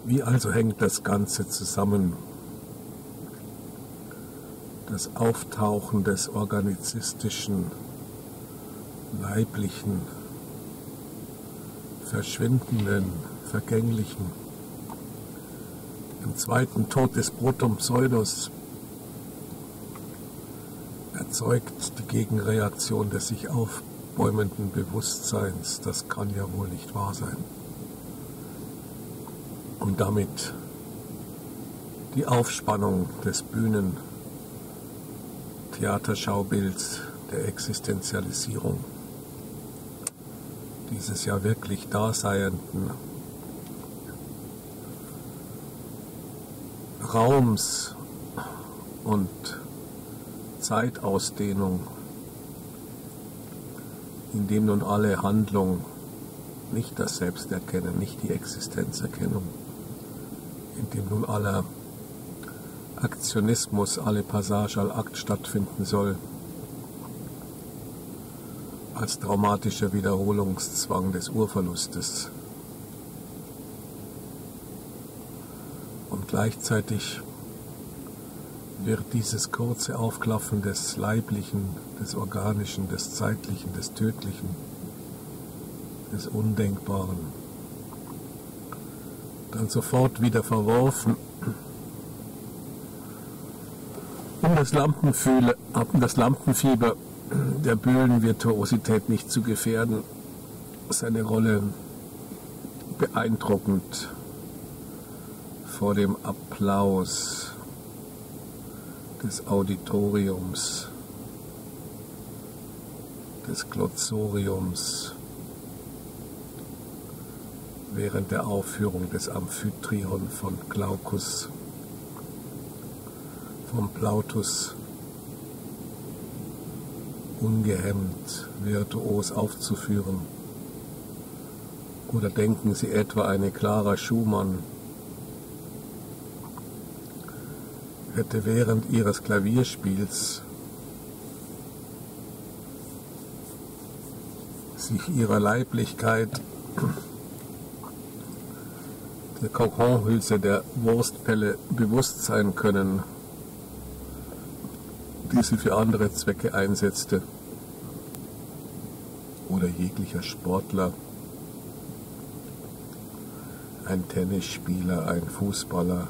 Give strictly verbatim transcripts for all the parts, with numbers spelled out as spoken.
Wie also hängt das Ganze zusammen? Das Auftauchen des organizistischen, leiblichen, verschwindenden, vergänglichen, im zweiten Tod des Proton Pseudos erzeugt die Gegenreaktion des sich aufbäumenden Bewusstseins. Das kann ja wohl nicht wahr sein. Und damit die Aufspannung des Bühnen Theaterschaubilds der Existenzialisierung dieses ja wirklich Daseienden Raums und Zeitausdehnung, in dem nun alle Handlung, nicht das Selbsterkennen, nicht die Existenzerkennung, in dem nun aller Aktionismus, alle Passage al Akt stattfinden soll, als traumatischer Wiederholungszwang des Urverlustes. Und gleichzeitig wird dieses kurze Aufklaffen des Leiblichen, des Organischen, des Zeitlichen, des Tödlichen, des Undenkbaren dann sofort wieder verworfen, um das Lampenfieber, um das Lampenfieber der Bühnenvirtuosität nicht zu gefährden, seine Rolle beeindruckend vor dem Applaus des Auditoriums, des Glossoriums, während der Aufführung des Amphitryon von Glaucus, vom Plautus, ungehemmt, virtuos aufzuführen. Oder denken Sie etwa, eine Clara Schumann hätte während ihres Klavierspiels sich ihrer Leiblichkeit, der Kokonhülse der Wurstpelle bewusst sein können, die sie für andere Zwecke einsetzte, oder jeglicher Sportler, ein Tennisspieler, ein Fußballer,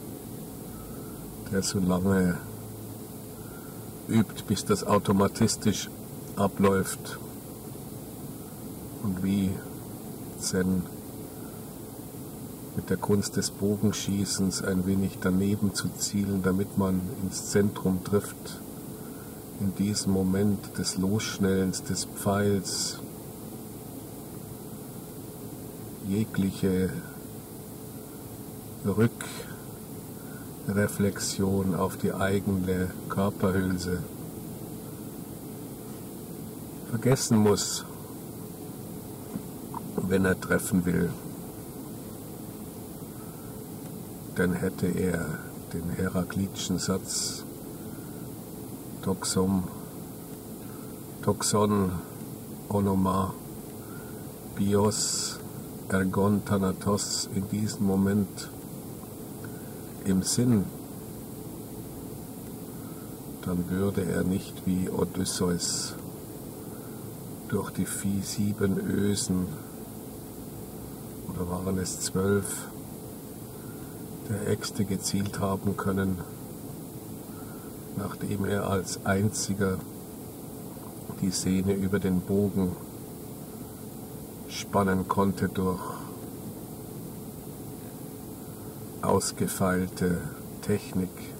der so lange übt, bis das automatistisch abläuft und wie Zen mit der Kunst des Bogenschießens ein wenig daneben zu zielen, damit man ins Zentrum trifft, in diesem Moment des Losschnellens des Pfeils jegliche Rückreflexion auf die eigene Körperhülse vergessen muss, wenn er treffen will. Dann hätte er den heraklitischen Satz Toxom, Toxon, Onoma, Bios, Ergon, Thanatos in diesem Moment im Sinn, dann würde er nicht wie Odysseus durch die vier, sieben Ösen, oder waren es zwölf, der Äxte gezielt haben können, nachdem er als einziger die Sehne über den Bogen spannen konnte durch ausgefeilte Technik.